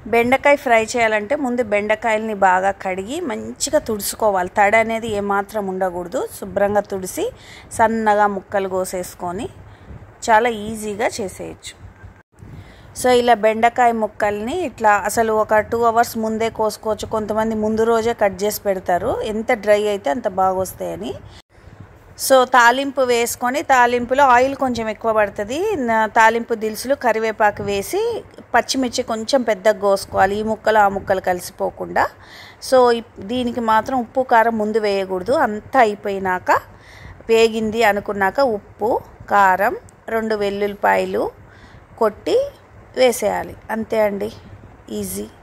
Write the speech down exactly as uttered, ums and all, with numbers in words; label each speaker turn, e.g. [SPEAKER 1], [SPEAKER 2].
[SPEAKER 1] బెండకాయ ఫ్రై చేయాలంటే ముందు బెండకాయల్ని బాగా కడిగి మంచిగా తుడుచుకోవాలి. తడి అనేది ఏమాత్రం ఉండకూడదు. శుభ్రంగా తుడిసి సన్నగా ముక్కలు కోసేసుకొని చాలా ఈజీగా చేసేయచ్చు. సో ఇలా బెండకాయ ముక్కల్ని ఇట్లా అసలు ఒక టూ అవర్స్ ముందే కోసుకోవచ్చు. కొంతమంది ముందు రోజే కట్ చేసి పెడతారు, ఎంత డ్రై అయితే అంత బాగా వస్తాయని. సో తాలింపు వేసుకొని, తాలింపులో ఆయిల్ కొంచెం ఎక్కువ పడుతుంది. తాలింపు దినుసులు కరివేపాకు వేసి పచ్చిమిర్చి కొంచెం పెద్దగా కోసుకోవాలి, ఈ ముక్కలు ఆ ముక్కలు కలిసిపోకుండా. సో దీనికి మాత్రం ఉప్పు కారం ముందు వేయకూడదు. అంతా అయిపోయినాక వేగింది అనుకున్నాక ఉప్పు కారం రెండు వెల్లుల్లిపాయలు కొట్టి వేసేయాలి. అంతే అండి, ఈజీ.